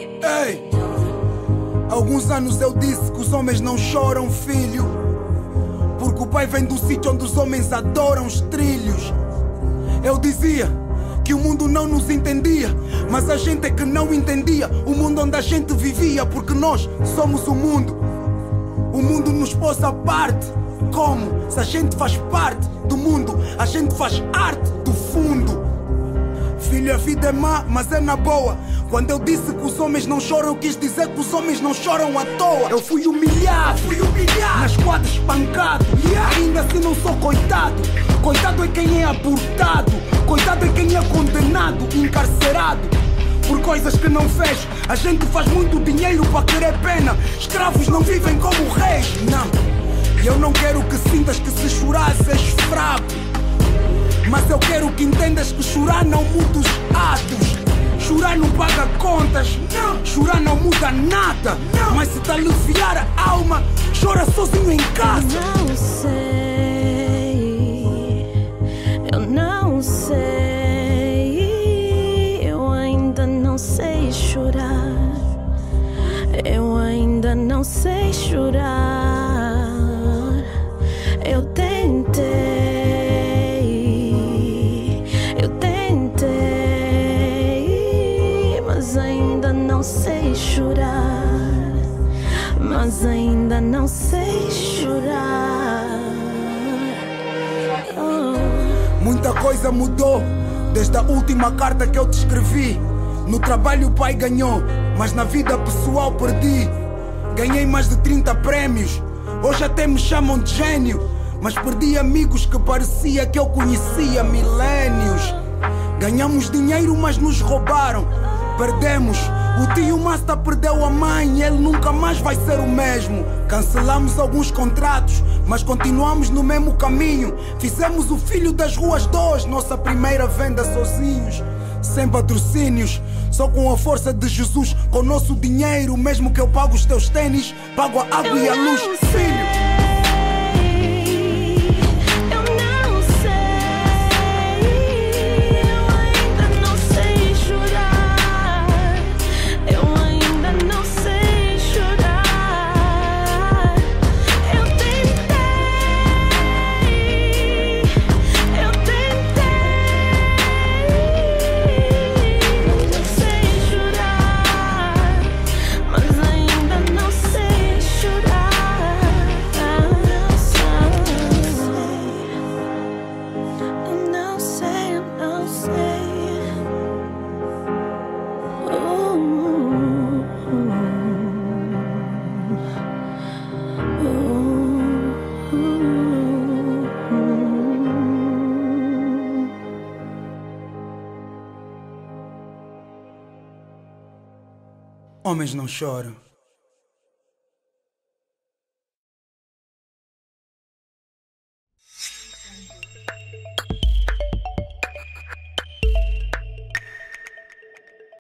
Ei! Alguns anos eu disse que os homens não choram, filho, porque o pai vem do sítio onde os homens adoram os trilhos. Eu dizia que o mundo não nos entendia, mas a gente é que não entendia o mundo onde a gente vivia, porque nós somos o mundo. O mundo nos pôs à parte. Como? Se a gente faz parte do mundo, a gente faz arte do fundo. Filho, a vida é má, mas é na boa. Quando eu disse que os homens não choram, eu quis dizer que os homens não choram à toa. Eu fui humilhado, nas quadras espancado, ainda assim não sou coitado. Coitado é quem é abortado, coitado é quem é condenado, encarcerado por coisas que não fez. A gente faz muito dinheiro para querer pena. Escravos não vivem como reis, não. E eu não quero que sintas que se chorar és fraco, mas eu quero que entendas que chorar não muda os atos. Chorar não paga contas, não. Chorar não muda nada, não. Mas se te aliviar a alma, chora sozinho em casa. Eu não sei, eu ainda não sei chorar. Eu ainda não sei chorar. Eu tentei, mas ainda não sei chorar. Mas ainda não sei chorar. Muita coisa mudou desde a última carta que eu te escrevi. No trabalho o pai ganhou, mas na vida pessoal perdi. Ganhei mais de 30 prémios, hoje até me chamam de gênio, mas perdi amigos que parecia que eu conhecia milénios. Ganhamos dinheiro, mas nos roubaram. Perdemos. O tio Masta perdeu a mãe, ele nunca mais vai ser o mesmo. Cancelamos alguns contratos, mas continuamos no mesmo caminho. Fizemos o Filho das Ruas 2, nossa primeira venda sozinhos, sem patrocínios, só com a força de Jesus. Com o nosso dinheiro, mesmo que eu pago os teus tênis, pago a água e a luz, filho. Homens não choram.